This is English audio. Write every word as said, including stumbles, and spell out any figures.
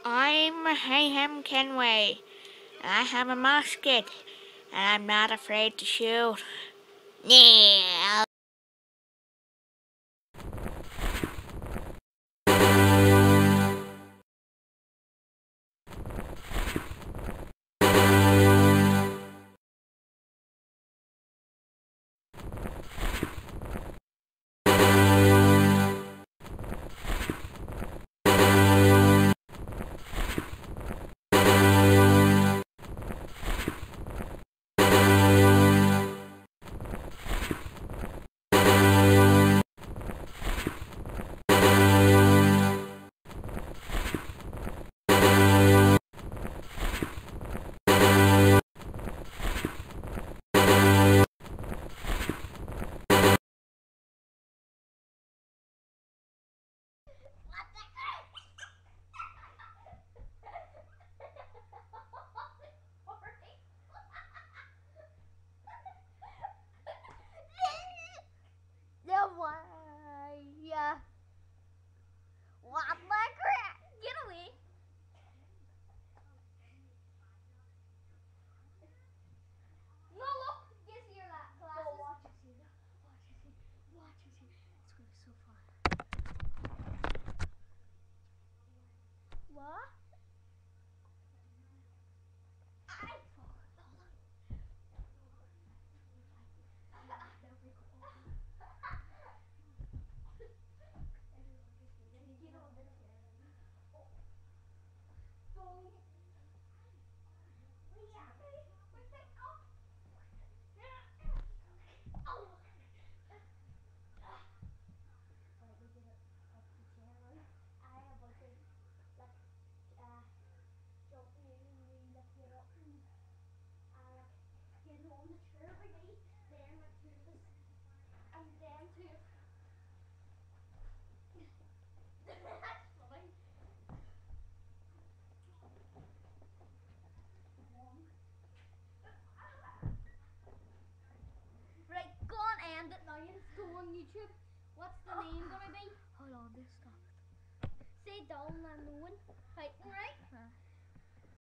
I'm Hayham Kenway. I have a musket, and I'm not afraid to shoot. Yeah. No way! Yeah. What the crap? Get away! No, look! Get your la- glasses. Oh, watch us here. Watch us here. Watch us here. It's gonna be so fun. What? I fall. Hold on. Right, go on, end it now. Let's go on YouTube. What's the name gonna be? Hold on, this stop. Say down and no one fighting, right?